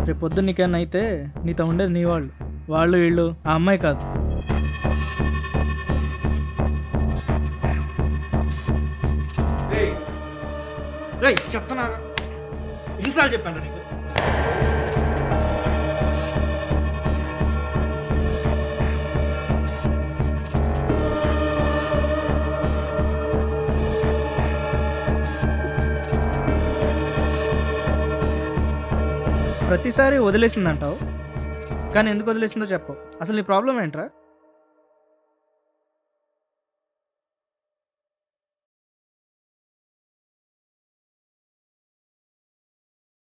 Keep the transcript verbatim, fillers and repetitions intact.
రేపు పొద్దున్న నీకన్నా అయితే నీతో ఉండేది నీ వాళ్ళు వాళ్ళు వీళ్ళు ఆ అమ్మాయి కాదు. చెప్తున్నా ఎన్నిసార్లు చెప్పాను నీకు? ప్రతిసారి వదిలేసిందంటావు, కానీ ఎందుకు వదిలేసిందో చెప్పవు. అసలు నీ ప్రాబ్లం ఏంట్రా?